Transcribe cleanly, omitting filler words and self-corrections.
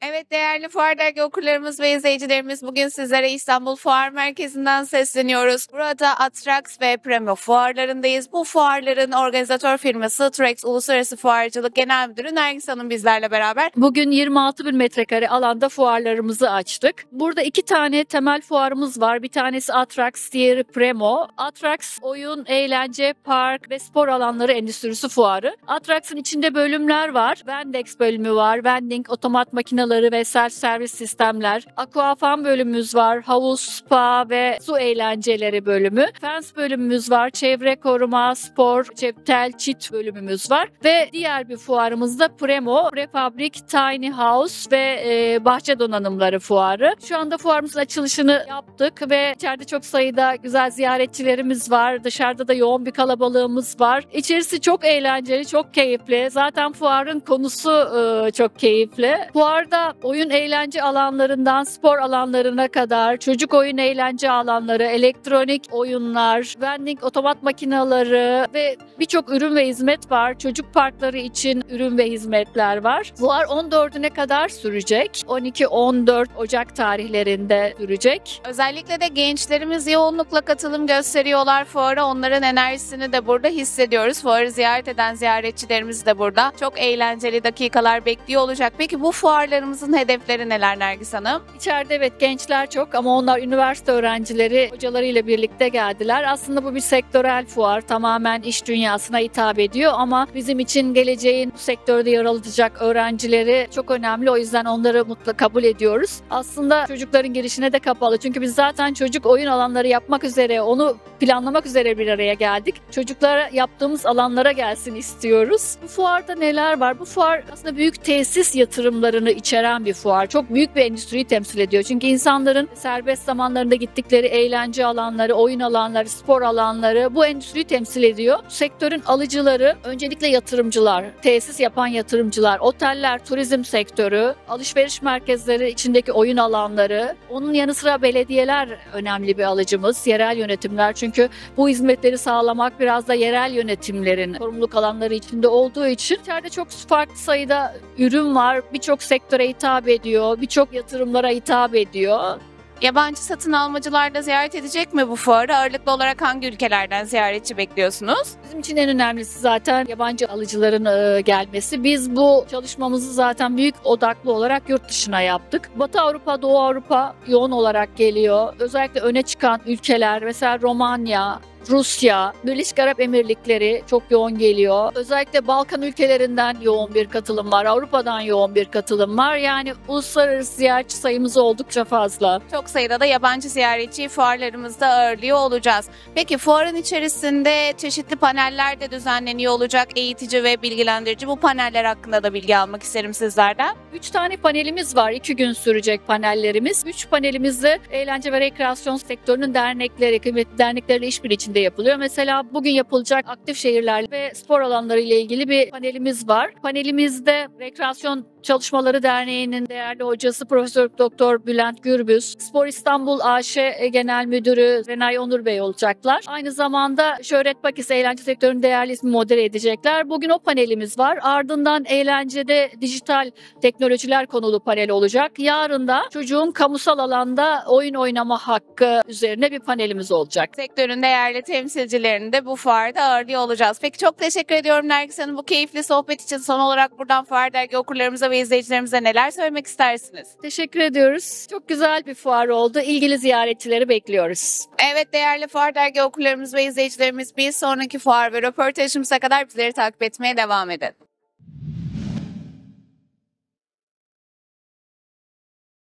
Evet, değerli Fuar Dergi okurlarımız ve izleyicilerimiz, bugün sizlere İstanbul Fuar Merkezi'nden sesleniyoruz. Burada Atrax ve Premo fuarlarındayız. Bu fuarların organizatör firması Trex Uluslararası Fuarcılık Genel Müdürü Nergis Hanım bizlerle beraber. Bugün 26 bin metrekare alanda fuarlarımızı açtık. Burada 2 tane temel fuarımız var. Bir tanesi Atrax, diğeri Premo. Atrax, oyun, eğlence, park ve spor alanları endüstrisi fuarı. Atrax'ın içinde bölümler var. Vendex bölümü var. Vending, otomat makineleri ve self servis sistemler. Aquafan bölümümüz var. Havuz, spa ve su eğlenceleri bölümü. Fence bölümümüz var. Çevre koruma, spor, tel, çit bölümümüz var. Ve diğer bir fuarımız da Premo, prefabrik, tiny house ve bahçe donanımları fuarı. Şu anda fuarımızın açılışını yaptık ve içeride çok sayıda güzel ziyaretçilerimiz var. Dışarıda da yoğun bir kalabalığımız var. İçerisi çok eğlenceli, çok keyifli. Zaten fuarın konusu çok keyifli. Fuarda oyun eğlence alanlarından spor alanlarına kadar çocuk oyun eğlence alanları, elektronik oyunlar, vending otomat makineleri ve birçok ürün ve hizmet var. Çocuk parkları için ürün ve hizmetler var. Fuar 14'üne kadar sürecek. 12-14 Ocak tarihlerinde sürecek. Özellikle de gençlerimiz yoğunlukla katılım gösteriyorlar fuara. Onların enerjisini de burada hissediyoruz. Fuarı ziyaret eden ziyaretçilerimiz de burada. Çok eğlenceli dakikalar bekliyor olacak. Peki bu fuarlarımızın hedefleri neler Nergis Hanım? İçeride evet gençler çok ama onlar üniversite öğrencileri hocalarıyla birlikte geldiler. Aslında bu bir sektörel fuar. Tamamen iş dünyasına hitap ediyor ama bizim için geleceğin bu sektörde yer alacak öğrencileri çok önemli. O yüzden onları mutlaka kabul ediyoruz. Aslında çocukların girişine de kapalı. Çünkü biz zaten çocuk oyun alanları yapmak üzere, onu planlamak üzere bir araya geldik. Çocuklara yaptığımız alanlara gelsin istiyoruz. Bu fuarda neler var? Bu fuar aslında büyük tesis yatırımlarını içeren bir fuar. Çok büyük bir endüstriyi temsil ediyor. Çünkü insanların serbest zamanlarında gittikleri eğlence alanları, oyun alanları, spor alanları bu endüstriyi temsil ediyor. Bu sektörün alıcıları öncelikle yatırımcılar, tesis yapan yatırımcılar, oteller, turizm sektörü, alışveriş merkezleri içindeki oyun alanları. Onun yanı sıra belediyeler önemli bir alıcımız, yerel yönetimler. Çünkü bu hizmetleri sağlamak biraz da yerel yönetimlerin sorumluluk alanları içinde olduğu için içeride çok farklı sayıda ürün var. Birçok sektöre hitap ediyor, birçok yatırımlara hitap ediyor. Yabancı satın almacılar da ziyaret edecek mi bu fuarı? Ağırlıklı olarak hangi ülkelerden ziyaretçi bekliyorsunuz? Bizim için en önemlisi zaten yabancı alıcıların gelmesi. Biz bu çalışmamızı zaten büyük odaklı olarak yurt dışına yaptık. Batı Avrupa, Doğu Avrupa yoğun olarak geliyor. Özellikle öne çıkan ülkeler, mesela Romanya, Rusya, Birleşik Arap Emirlikleri çok yoğun geliyor. Özellikle Balkan ülkelerinden yoğun bir katılım var. Avrupa'dan yoğun bir katılım var. Yani uluslararası ziyaretçi sayımız oldukça fazla. Çok sayıda da yabancı ziyaretçiyi fuarlarımızda ağırlıyor olacağız. Peki fuarın içerisinde çeşitli paneller de düzenleniyor olacak, eğitici ve bilgilendirici. Bu paneller hakkında da bilgi almak isterim sizlerden. 3 tane panelimiz var. 2 gün sürecek panellerimiz. 3 panelimizde eğlence ve rekreasyon sektörünün dernekleri, kıymetli derneklerle işbirliği içinde yapılıyor. Mesela bugün yapılacak aktif şehirler ve spor alanları ile ilgili bir panelimiz var. Panelimizde Rekreasyon Çalışmaları Derneği'nin değerli hocası Profesör Doktor Bülent Gürbüz, Spor İstanbul AŞ Genel Müdürü Renay Onur Bey olacaklar. Aynı zamanda Şöhret Bakis eğlence sektörünün değerli ismi modere edecekler. Bugün o panelimiz var. Ardından eğlencede dijital teknolojiler konulu panel olacak. Yarın da çocuğun kamusal alanda oyun oynama hakkı üzerine bir panelimiz olacak. Sektörün değerli temsilcilerini de bu fuarda ağırlıyor olacağız. Peki çok teşekkür ediyorum Nergis Hanım bu keyifli sohbet için. Son olarak buradan Fuar Dergi okurlarımıza ve izleyicilerimize neler söylemek istersiniz? Teşekkür ediyoruz. Çok güzel bir fuar oldu. İlgili ziyaretçileri bekliyoruz. Evet, değerli Fuar Dergi okurlarımız ve izleyicilerimiz, bir sonraki fuar ve röportajımıza kadar bizleri takip etmeye devam edin.